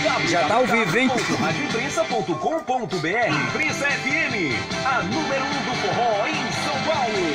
Já tá ao vivo, hein? Radioprensa.com.br. Prensa FM, a número 1 do forró em São Paulo.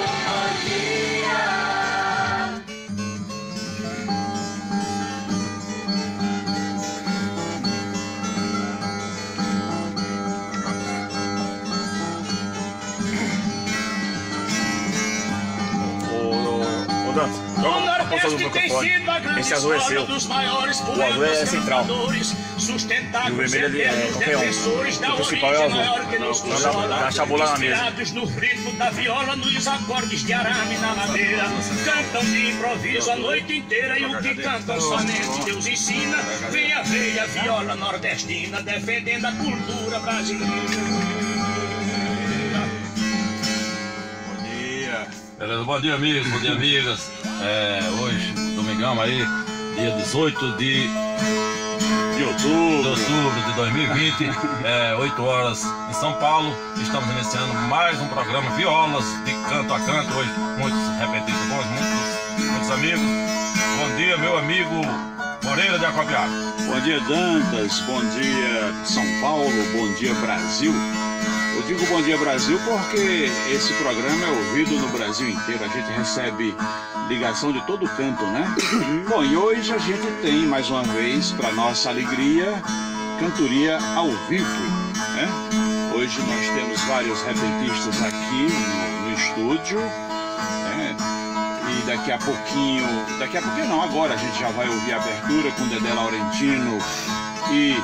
O Nordeste tem sido a grande escola dos maiores poetas cantadores, sustentáculos e eternos defensores da origem maior que nos consola, inspirados no ritmo da viola, nos acordes de arame na madeira, cantam de improviso a noite inteira e o que cantam somente Deus ensina. Venha ver a viola nordestina defendendo a cultura brasileira. Beleza, bom dia amigos, bom dia amigas. Hoje, domingão aí, dia 18 de outubro de 2020, 8 horas em São Paulo. Estamos iniciando mais um programa Violas de Canto a Canto. Hoje muitos repetistas bons, muitos amigos. Bom dia meu amigo Moreira de Acopiara. Bom dia Dantas, bom dia São Paulo, bom dia Brasil. Eu digo bom dia Brasil porque esse programa é ouvido no Brasil inteiro, a gente recebe ligação de todo canto, né? Bom, e hoje a gente tem mais uma vez, para nossa alegria, cantoria ao vivo, né? Hoje nós temos vários repentistas aqui no estúdio, né? E daqui a pouquinho não, agora a gente já vai ouvir a abertura com Dedé Laurentino e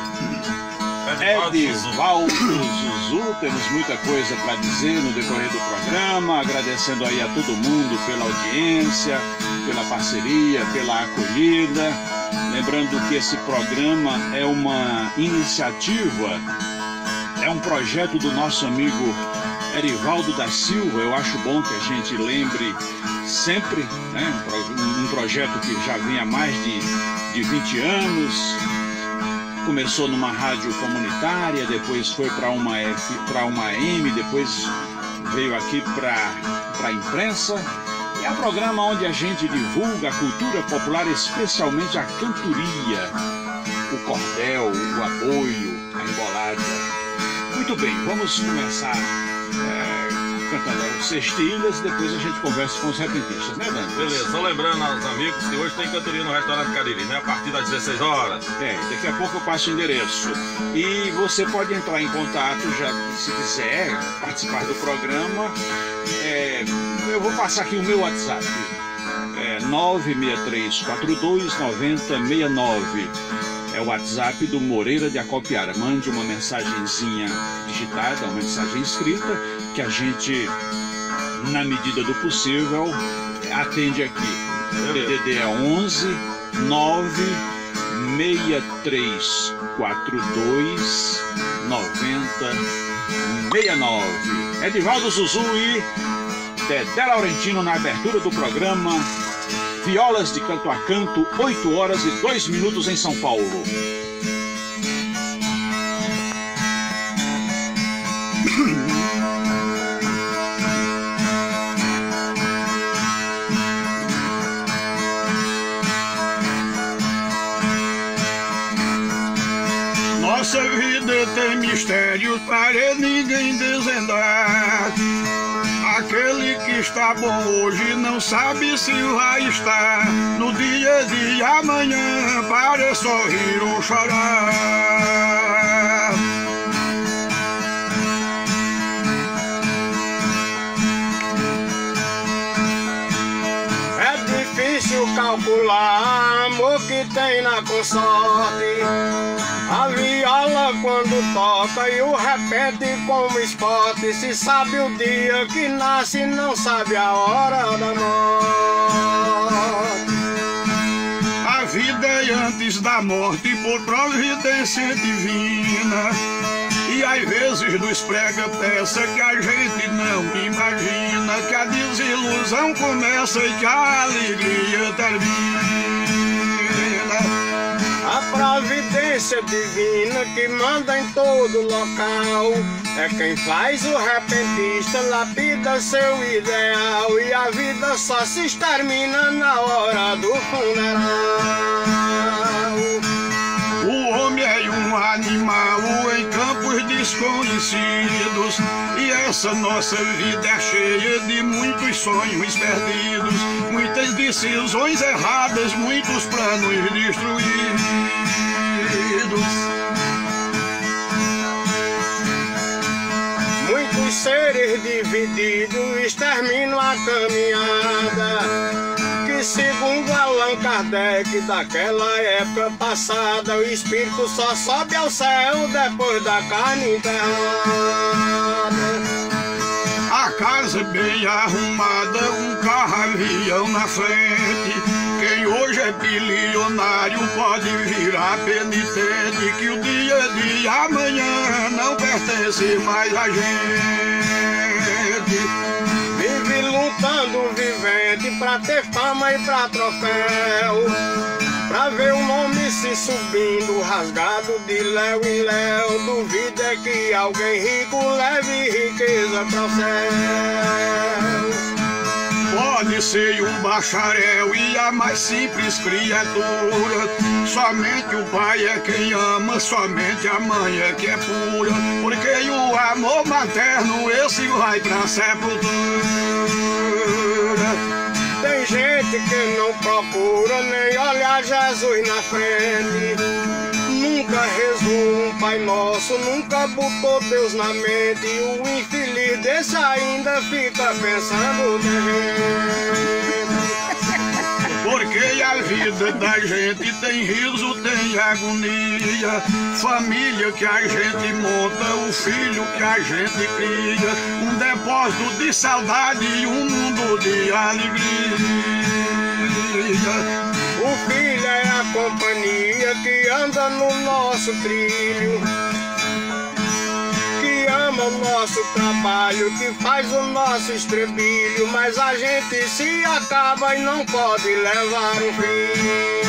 Edivaldo Zuzu. Temos muita coisa para dizer no decorrer do programa, agradecendo aí a todo mundo pela audiência, pela parceria, pela acolhida. Lembrando que esse programa é uma iniciativa, é um projeto do nosso amigo Erivaldo da Silva. Eu acho bom que a gente lembre sempre, né? Um projeto que já vem há mais de 20 anos. Começou numa rádio comunitária, depois foi para uma AM, depois veio aqui para a imprensa. É um programa onde a gente divulga a cultura popular, especialmente a cantoria, o cordel, o aboio, a embolada. Muito bem, vamos começar cantando as cestilhas e depois a gente conversa com os repentistas, né, Dani? Beleza, só lembrando aos amigos que hoje tem cantoria no restaurante Cariri, né? A partir das 16 horas. Daqui a pouco eu passo o endereço. E você pode entrar em contato, já se quiser participar do programa. Eu vou passar aqui o meu WhatsApp. 963429069. É o WhatsApp do Moreira de Acopiara. Mande uma mensagenzinha digitada, uma mensagem escrita, que a gente, na medida do possível, atende aqui. O DDD é 11 96342 9069. Edivaldo Zuzu e Dedé Laurentino na abertura do programa Violas de Canto a Canto, 8 horas e 2 minutos em São Paulo. Nossa vida tem mistérios para ninguém desvendar. Aquele que está bom hoje não sabe se vai estar no dia de amanhã para sorrir ou chorar. É difícil calcular amor que tem na consorte. A viola quando toca e o repete como esporte. Se sabe o dia que nasce, não sabe a hora da morte. A vida é antes da morte por providência divina. E às vezes nos prega peça que a gente não imagina, que a desilusão começa e que a alegria termina. A providência divina que manda em todo local é quem faz o repentista, lapida seu ideal, e a vida só se extermina na hora do funeral. O homem um animal em campos desconhecidos. E essa nossa vida é cheia de muitos sonhos perdidos, muitas decisões erradas, muitos planos destruídos. Muitos seres divididos terminam a caminhada, que segundo Allan Kardec, daquela época passada, o espírito só sobe ao céu depois da carne enterrada. A casa bem arrumada, um carro avião na frente. Quem hoje é bilionário pode virar penitente, que o dia de amanhã não pertence mais a gente. Vive lutando vivente pra ter fama e pra troféu, pra ver o nome se subindo, rasgado de léu em léu. Duvida é que alguém rico leve riqueza para o céu. Pode ser um bacharel e a mais simples criatura. Somente o pai é quem ama, somente a mãe é que é pura. Porque o amor materno, esse vai pra sepultura. Tem gente que não procura nem olhar Jesus na frente, nunca rezou um Pai Nosso, nunca botou Deus na mente. E o infeliz desse ainda fica pensando na gente. Porque a vida da gente tem riso, tem agonia. Família que a gente monta, o filho que a gente cria, um depósito de saudade e um mundo de alegria. O filho é a companhia que anda no nosso trilho, que ama o nosso trabalho, que faz o nosso estrebilho. Mas a gente se acaba e não pode levar um filho.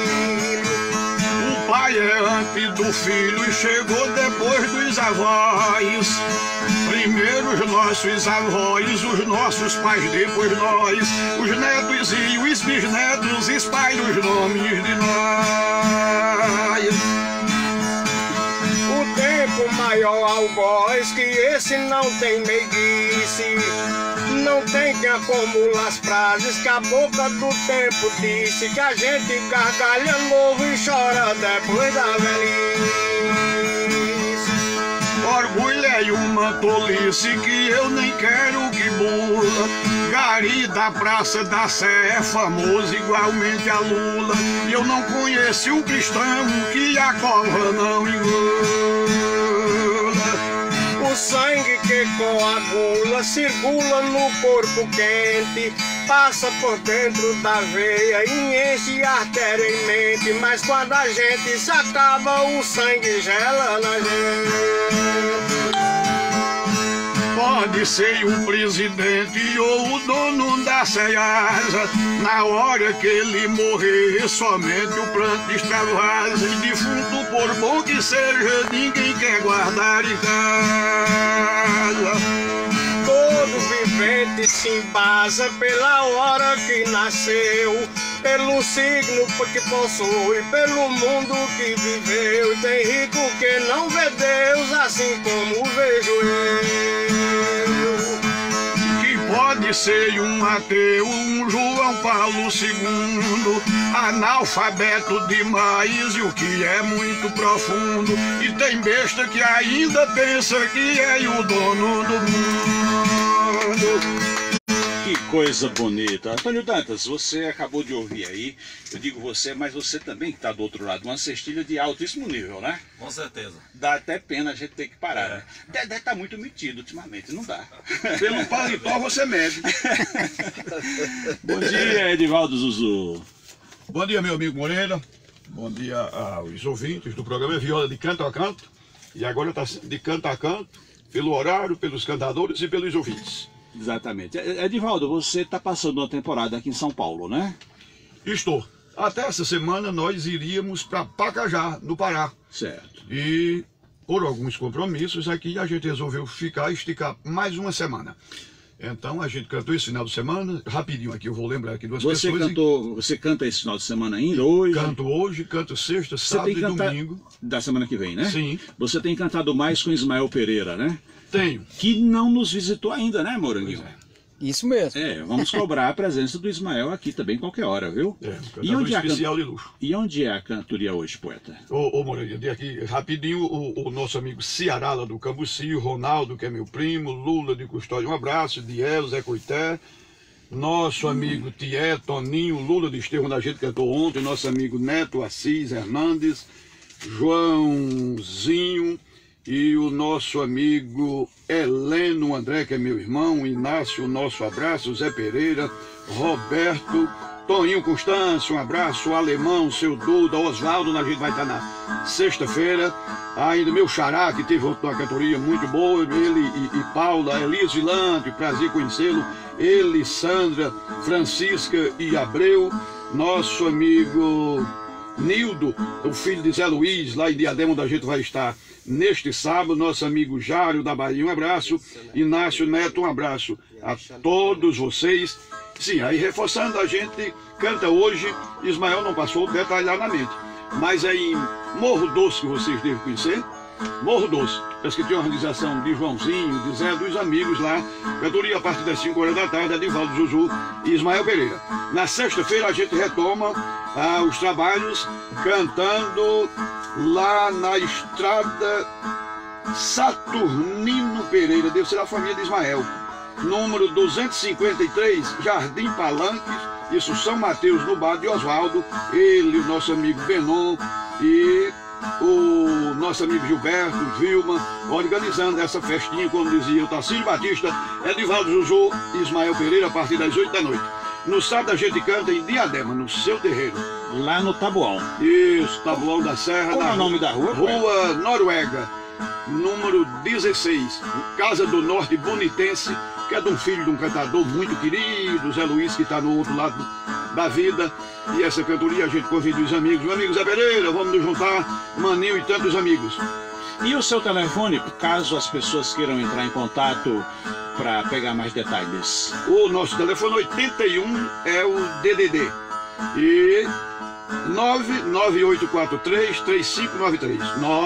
O pai é antes do filho e chegou depois dos avós. Primeiro os nossos avós, os nossos pais, depois nós. Os netos e os bisnetos espalham os nomes de nós. O tempo maior algoz, que esse não tem meiguice, não tem quem acumula as frases que a boca do tempo disse, que a gente gargalha novo e chora depois da velhice. Orgulho é uma tolice que eu nem quero que bula. Gari da Praça da Sé é famoso igualmente a Lula. E eu não conheci um cristão que a cova não engula. O sangue que coagula circula no corpo quente, passa por dentro da veia e enche a artéria e mente. Mas quando a gente se acaba, o sangue gela na gente. Pode ser um presidente ou o dono da Ceasa. Na hora que ele morrer, somente o pranto extravasa. E defunto, por bom que seja, ninguém quer guardar em casa. Todo vivente se embasa pela hora que nasceu, pelo signo que possui, pelo mundo que viveu. E tem rico que não vê Deus assim como vejo eu. Que pode ser um ateu, um João Paulo II, analfabeto demais e o que é muito profundo. E tem besta que ainda pensa que é o dono do mundo. Que coisa bonita. Antônio Dantas, você acabou de ouvir aí, eu digo você, mas você também que está do outro lado, uma cestilha de altíssimo nível, né? Com certeza. Dá até pena a gente ter que parar, né? Dedé tá muito metido ultimamente, não dá. Pelo paletó você mede. Bom dia, Edivaldo Zuzu. Bom dia, meu amigo Moreira. Bom dia aos ouvintes do programa Viola de Canto a Canto. E agora está de canto a canto, pelo horário, pelos cantadores e pelos ouvintes. Exatamente. Edivaldo, você está passando uma temporada aqui em São Paulo, né? Estou. Até essa semana nós iríamos para Pacajá, no Pará. Certo. E por alguns compromissos aqui a gente resolveu esticar mais uma semana. Então a gente cantou esse final de semana, rapidinho aqui, eu vou lembrar aqui duas pessoas. Você canta esse final de semana ainda hoje? Canto hoje, canto sexta, sábado e domingo. Da semana que vem, né? Sim. Você tem cantado mais com Ismael Pereira, né? Tenho. Que não nos visitou ainda, né, Moranguinho? Isso mesmo. Vamos cobrar a presença do Ismael aqui também qualquer hora, viu? E onde é especial de luxo. E onde é a cantoria hoje, poeta? Ô Moranguinho, tem aqui rapidinho o nosso amigo Ceará lá do Cambuci, o Ronaldo, que é meu primo, Lula de Custódia, um abraço, Dielo, Zé Coité, nosso amigo Tié, Toninho, Lula de Esterro, da gente cantou ontem, nosso amigo Neto Assis Hernandes, Joãozinho, e o nosso amigo Heleno André, que é meu irmão, Inácio, nosso abraço, Zé Pereira, Roberto, Toninho Constâncio, um abraço, Alemão, seu Duda, Oswaldo, a gente vai estar na sexta-feira, ainda meu xará, que teve uma cantoria muito boa, ele e Paula, Elias Vilante, prazer conhecê-lo, ele, Sandra, Francisca e Abreu, nosso amigo Nildo, o filho de Zé Luiz, lá em Diadema, onde a gente vai estar neste sábado, nosso amigo Jário da Bahia, um abraço, Inácio Neto, um abraço a todos vocês. Sim, aí reforçando, a gente canta hoje, Ismael não passou detalhadamente, mas é em Morro Doce, que vocês devem conhecer, Morro Doce, parece que tem uma organização de Joãozinho, de Zé, dos amigos lá, cantoria a partir das 5 horas da tarde, Edivaldo Zuzu e Ismael Pereira. Na sexta-feira a gente retoma os trabalhos cantando lá na estrada Saturnino Pereira, deve ser a família de Ismael, número 253, Jardim Palanques, isso São Mateus, no bar de Oswaldo, ele, o nosso amigo Benon e o nosso amigo Gilberto, Vilma, organizando essa festinha, como dizia o Tarcísio Batista, Edivaldo Zuzu e Ismael Pereira, a partir das 8 da noite. No sábado a gente canta em Diadema, no seu terreiro. Lá no Taboão. Isso, Taboão da Serra. Qual é o nome da rua? Rua Noruega, número 16, Casa do Norte Bonitense, que é de um filho de um cantador muito querido, Zé Luiz, que está no outro lado da vida. E essa cantoria a gente convida os amigos. Meu amigo Zé Pereira, vamos nos juntar, Maninho e tantos amigos. E o seu telefone, caso as pessoas queiram entrar em contato para pegar mais detalhes? O nosso telefone 81 é o DDD. E 99843-3593.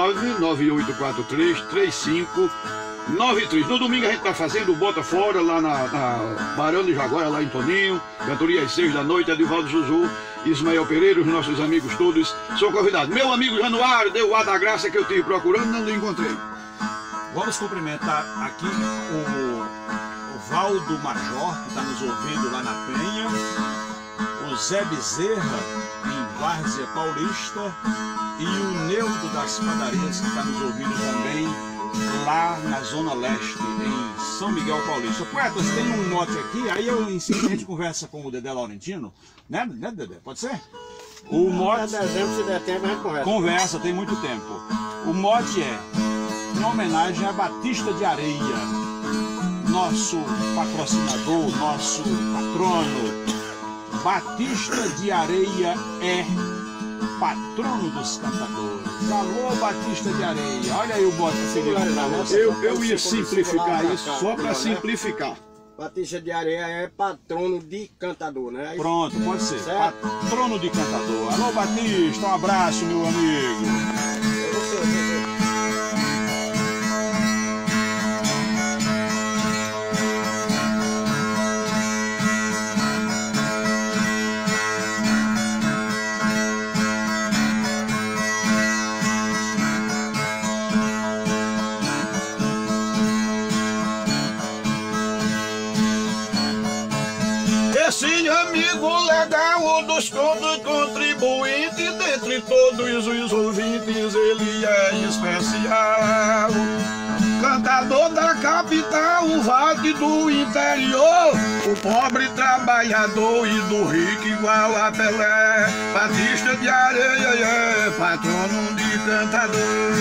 99843-3593. No domingo a gente está fazendo o Bota Fora lá na Barão de Jaguara, lá em Toninho. Cantoria às 6 da noite, Edivaldo Zuzu, Ismael Pereira, os nossos amigos todos são convidados. Meu amigo Januário deu o ar da graça que eu estive procurando, não encontrei. Vamos cumprimentar aqui o Valdo Major, que está nos ouvindo lá na Penha, o Zé Bezerra, em Várzea Paulista, e o Neudo das Padarias, que está nos ouvindo também lá na Zona Leste, em São Miguel Paulista. Poetas, tem um mote aqui, aí eu ensino, a gente conversa com o Dedé Laurentino, né Dedé? Pode ser? O mote... Se der tempo, a gente conversa. Conversa, tem muito tempo. O mote é em homenagem a Batista de Areia, nosso patrocinador, nosso patrono. Batista de Areia é patrono dos cantadores. Alô, Batista de Areia. Olha aí o bote seguinte pra você. Eu ia simplificar isso só para simplificar. Batista de Areia é patrono de cantador, né? Pronto, pode ser. Certo? Patrono de cantador. Alô, Batista, um abraço, meu amigo. Esse amigo legal dos contribuintes, dentre todos os ouvintes, ele é especial. Cantador da capital, o vale do interior, o pobre trabalhador e do rico igual a Pelé. Batista de Areia é patrono de cantador.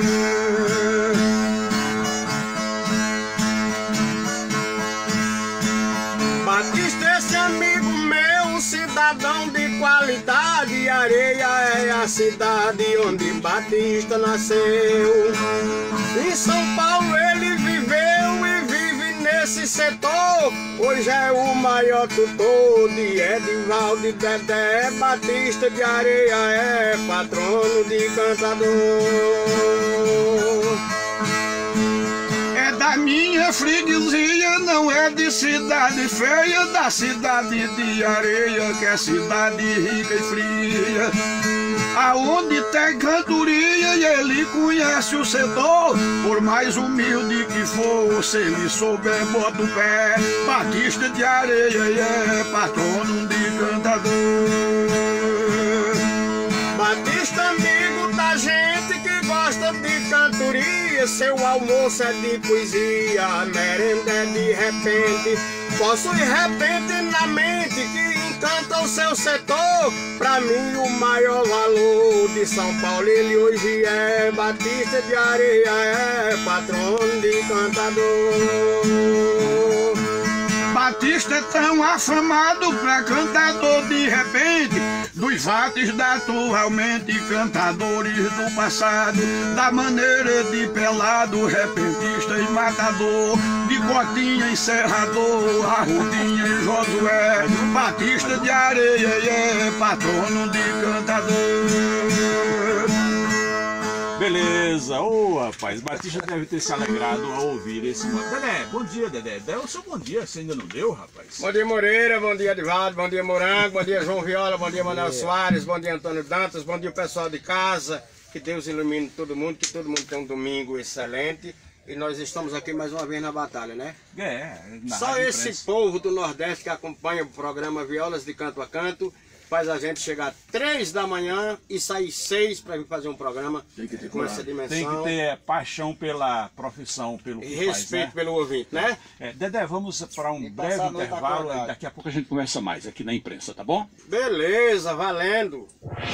Batista, esse amigo meu, cidadão de qualidade. Areia é a cidade onde Batista nasceu. Em São Paulo ele viveu e vive nesse desse setor, hoje é o maior tutor de Edivaldo de Dedé Batista de Areia, é patrono de cantador. É da minha freguesia, não é de cidade feia, da cidade de Areia, que é cidade rica e fria. Aonde tem cantoria e ele conhece o setor, por mais humilde que for, se ele souber bota o pé. Batista de Areia é patrono de cantador. Batista amigo da gente que gosta de cantoria, seu almoço é de poesia, a merenda é de repente, possui repente na mente que encanta o seu setor. Pra mim o maior valor de São Paulo ele hoje é Batista de Areia, é patrono de cantador. Batista é tão afamado pra cantador de repente, dos vates da atualmente, cantadores do passado, da maneira de pelado, repentista e matador, de Cotinha encerrador, Arrudinha e Josué. Batista de Areia é patrono de cantador. Beleza, ô rapaz, Batista deve ter se alegrado ao ouvir esse momento. Dedé, bom dia, Dedé. Dê o seu bom dia, você ainda não deu, rapaz? Bom dia, Moreira, bom dia, Edivaldo, bom dia, Morango, bom dia, João Viola, bom dia, Manuel Soares, bom dia, Antônio Dantas, bom dia, pessoal de casa. Que Deus ilumine todo mundo, que todo mundo tenha um domingo excelente. E nós estamos aqui mais uma vez na batalha, né? Só esse povo do Nordeste que acompanha o programa Violas de Canto a Canto faz a gente chegar 3 da manhã e sair 6 para vir fazer um programa com essa dimensão. Tem que ter paixão pela profissão, pelo que e respeito, né? Pelo ouvinte, né? Dedé, vamos para um breve intervalo e daqui a pouco a gente conversa mais aqui na imprensa, tá bom? Beleza, valendo!